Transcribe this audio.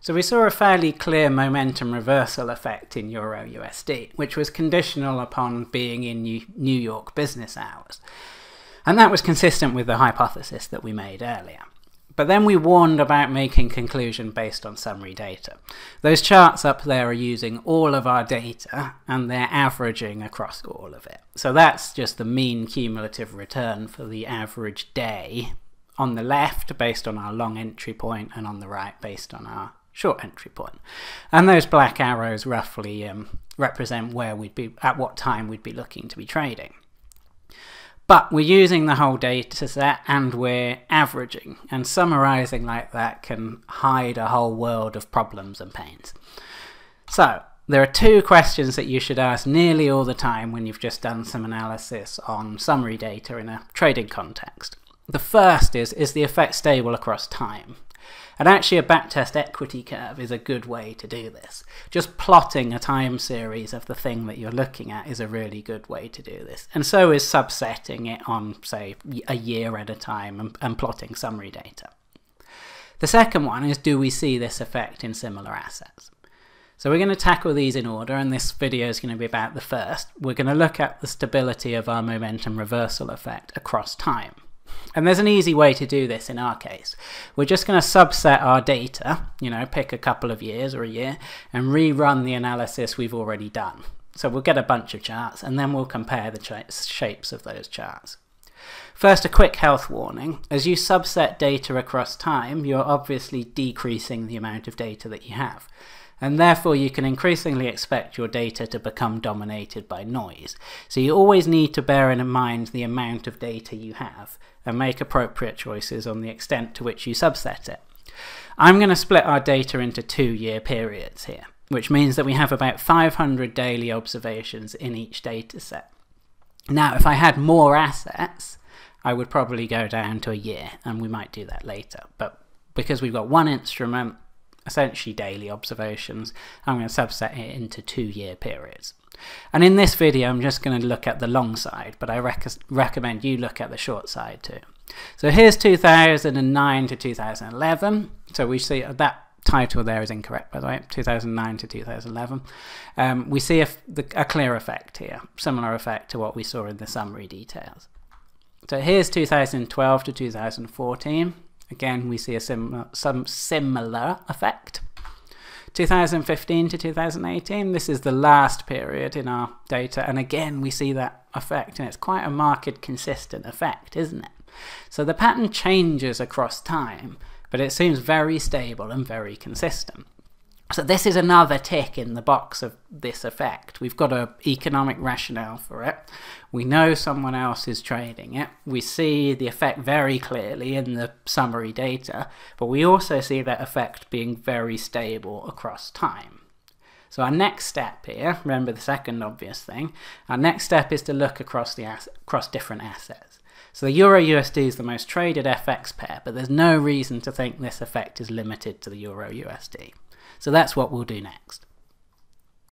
So we saw a fairly clear momentum reversal effect in Euro USD, which was conditional upon being in New York business hours. And that was consistent with the hypothesis that we made earlier. But then we warned about making conclusion based on summary data. Those charts up there are using all of our data and they're averaging across all of it. So that's just the mean cumulative return for the average day on the left based on our long entry point and on the right based on our short entry point. And those black arrows roughly represent where we'd be, at what time we'd be looking to be trading. But we're using the whole data set and we're averaging, and summarizing like that can hide a whole world of problems and pains. So there are two questions that you should ask nearly all the time when you've just done some analysis on summary data in a trading context. The first is the effect stable across time? And actually a backtest equity curve is a good way to do this. Just plotting a time series of the thing that you're looking at is a really good way to do this. And so is subsetting it on, say, a year at a time and plotting summary data. The second one is, do we see this effect in similar assets? So we're going to tackle these in order, and this video is going to be about the first. We're going to look at the stability of our momentum reversal effect across time. And there's an easy way to do this in our case. We're just going to subset our data, pick a couple of years or a year, and rerun the analysis we've already done. So we'll get a bunch of charts, and then we'll compare the shapes of those charts. First, a quick health warning. As you subset data across time, you're obviously decreasing the amount of data that you have. And therefore you can increasingly expect your data to become dominated by noise. So you always need to bear in mind the amount of data you have and make appropriate choices on the extent to which you subset it. I'm going to split our data into 2-year periods here, which means that we have about 500 daily observations in each data set. Now, if I had more assets, I would probably go down to a year, and we might do that later. But because we've got one instrument, essentially daily observations, I'm going to subset it into 2-year periods. And in this video I'm just going to look at the long side, but I recommend you look at the short side too. So here's 2009 to 2011. So we see that title there is incorrect, by the way, 2009 to 2011. We see a clear effect here, similar effect to what we saw in the summary details. So here's 2012 to 2014. Again, we see some similar effect. 2015 to 2018, this is the last period in our data, and again we see that effect, and it's quite a marked, consistent effect, isn't it? So the pattern changes across time, but it seems very stable and very consistent. So this is another tick in the box of this effect. We've got an economic rationale for it. We know someone else is trading it. We see the effect very clearly in the summary data, but we also see that effect being very stable across time. So our next step here, remember the second obvious thing, our next step is to look across different assets. So the Euro USD is the most traded FX pair, but there's no reason to think this effect is limited to the Euro USD. So that's what we'll do next.